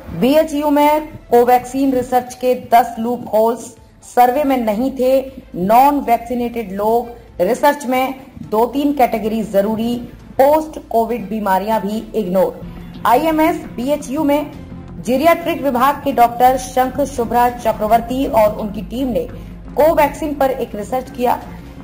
BHU में Covaxin research के 10 loop holes सर्वे में नहीं थे। नॉन वैक्सीनेटेड लोग रिसर्च में 2-3 कैटेगरी जरूरी, पोस्ट कोविड बीमारियां भी इग्नोर। आईएमएस बीएचयू में जीरियाट्रिक विभाग के डॉक्टर शंख शुभ्रा चक्रवर्ती और उनकी टीम ने कोवैक्सीन पर एक रिसर्च किया।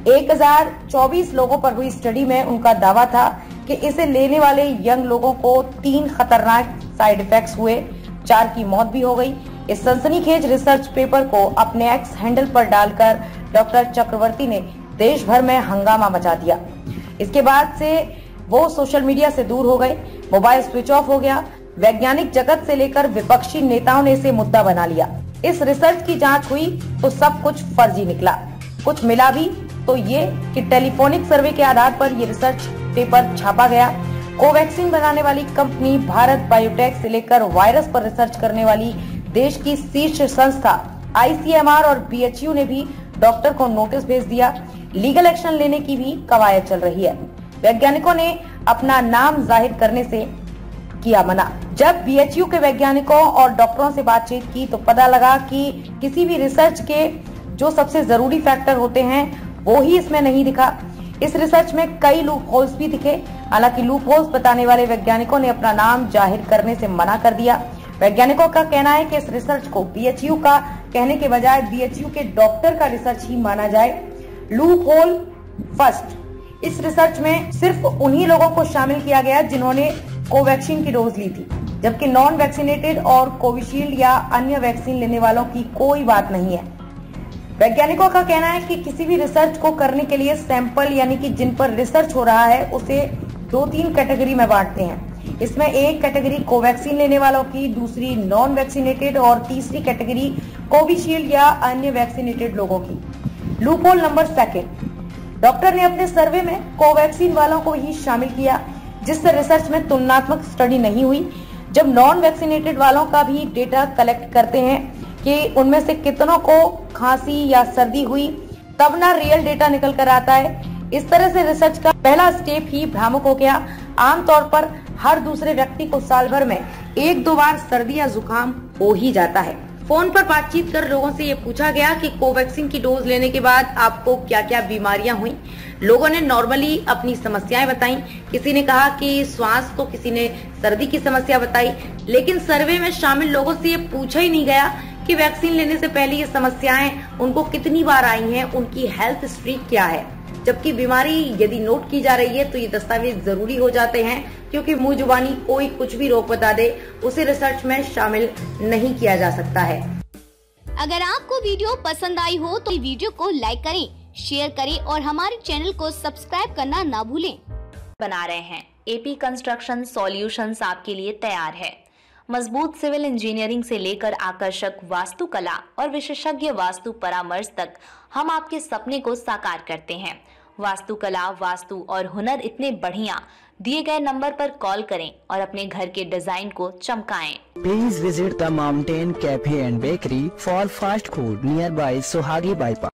1024 लोगों पर हुई स्टडी में उनका दावा था कि इसे लेने वाले यंग लोगों को 3 खतरनाक साइड इफेक्ट्स हुए, 4 की मौत भी हो गई। इस सनसनीखेज रिसर्च पेपर को अपने एक्स हैंडल पर डालकर डॉक्टर चक्रवर्ती ने देश भर में हंगामा मचा दिया। इसके बाद से वो सोशल मीडिया से दूर हो गए, मोबाइल स्विच ऑफ हो गया। वैज्ञानिक जगत से लेकर विपक्षी नेताओं ने इसे मुद्दा बना लिया। इस रिसर्च की जांच हुई तो सब कुछ फर्जी निकला। कुछ मिला भी तो ये कि टेलीफोनिक सर्वे के आधार पर ये रिसर्च पेपर छापा गया। कोवैक्सीन बनाने वाली कंपनी भारत बायोटेक से लेकर वायरस पर रिसर्च करने वाली देश की शीर्ष संस्था आईसीएमआर और बीएचयू ने भी डॉक्टर को नोटिस भेज दिया। लीगल एक्शन लेने की भी कवायद चल रही है। वैज्ञानिकों ने अपना नाम जाहिर करने से किया मना। जब बीएचयू के वैज्ञानिकों और डॉक्टरों से बातचीत की तो पता लगा कि किसी भी रिसर्च के जो सबसे जरूरी फैक्टर होते हैं वो ही इसमें नहीं दिखा। इस रिसर्च में कई लूप होल्स भी दिखे। हालांकि लूप होल्स बताने वाले वैज्ञानिकों ने अपना नाम जाहिर करने से मना कर दिया। वैज्ञानिकों का कहना है कि इस रिसर्च को बीएचयू का कहने के बजाय बीएचयू के डॉक्टर का रिसर्च ही माना जाए। लूप होल फर्स्ट, इस रिसर्च में सिर्फ उन्हीं लोगों को शामिल किया गया जिन्होंने कोवैक्सीन की डोज ली थी, जबकि नॉन वैक्सीनेटेड और कोविशील्ड या अन्य वैक्सीन लेने वालों की कोई बात नहीं है। वैज्ञानिकों का कहना है कि किसी भी रिसर्च को करने के लिए सैंपल यानी कि जिन पर रिसर्च हो रहा है उसे 2-3 कैटेगरी में बांटते हैं। इसमें एक कैटेगरी कोवैक्सीन लेने वालों की, दूसरी नॉन वैक्सीनेटेड और तीसरी कैटेगरी कोविशील्ड या अन्य वैक्सीनेटेड लोगों की। लूप होल नंबर 2, डॉक्टर ने अपने सर्वे में कोवैक्सीन वालों को ही शामिल किया, जिससे रिसर्च में तुलनात्मक स्टडी नहीं हुई। जब नॉन वैक्सीनेटेड वालों का भी डेटा कलेक्ट करते हैं कि उनमें से कितनों को खांसी या सर्दी हुई, तब ना रियल डेटा निकल कर आता है। इस तरह से रिसर्च का पहला स्टेप ही भ्रामक हो गया। आमतौर पर हर दूसरे व्यक्ति को साल भर में 1-2 बार सर्दी या जुकाम हो ही जाता है। फोन पर बातचीत कर लोगों से ये पूछा गया कि कोवैक्सीन की डोज लेने के बाद आपको क्या क्या बीमारियां हुई। लोगों ने नॉर्मली अपनी समस्याएं बताई। किसी ने कहा कि श्वास, तो किसी ने सर्दी की समस्या बताई। लेकिन सर्वे में शामिल लोगों से ये पूछा ही नहीं गया कि वैक्सीन लेने से पहले ये समस्याएं उनको कितनी बार आई हैं, उनकी हेल्थ हिस्ट्री क्या है। जबकि बीमारी यदि नोट की जा रही है तो ये दस्तावेज जरूरी हो जाते हैं, क्योंकि मुंह जुबानी कोई कुछ भी रोक बता दे उसे रिसर्च में शामिल नहीं किया जा सकता है। अगर आपको वीडियो पसंद आई हो तो वीडियो को लाइक करें, शेयर करें और हमारे चैनल को सब्सक्राइब करना ना भूलें। बना रहे हैं एपी कंस्ट्रक्शन सॉल्यूशंस आपके लिए तैयार है। मजबूत सिविल इंजीनियरिंग से लेकर आकर्षक वास्तुकला और विशेषज्ञ वास्तु परामर्श तक हम आपके सपने को साकार करते हैं। वास्तुकला, वास्तु और हुनर इतने बढ़िया, दिए गए नंबर पर कॉल करें और अपने घर के डिजाइन को चमकाएं। Please visit the Mountain Cafe and Bakery for fast food nearby Sohagi Bypass.